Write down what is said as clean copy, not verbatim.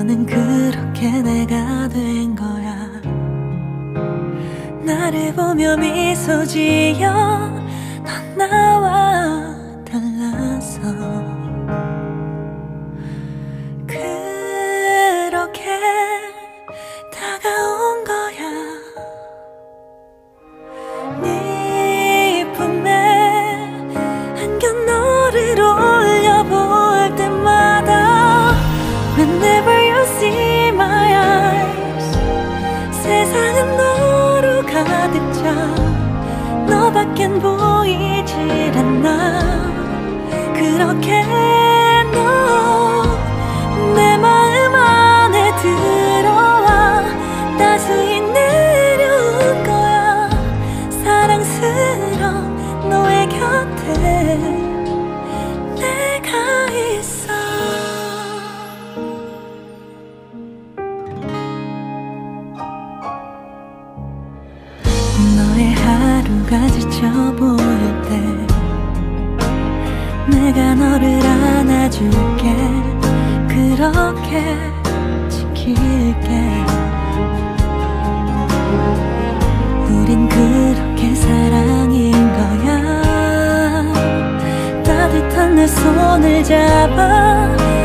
너는 그렇게 내가 된 거야. 나를 보며 미소 지어 넌 나와 달라서 그렇게 다가온 거야. 네 품에 안겨 너를 올려볼 때마다 Whenever you see my eyes 세상은 너로 가득 차 너밖엔 보이질 않아. 그렇게 너 내 마음 안에 들어와 따스히 내려온 거야. 사랑스러운 너의 곁에 내가 있어. 너의 하루가 지쳐 보일 때 내가 너를 안아줄게. 그렇게 지킬게. 우린 그렇게 사랑인 거야. 따뜻한 내 손을 잡아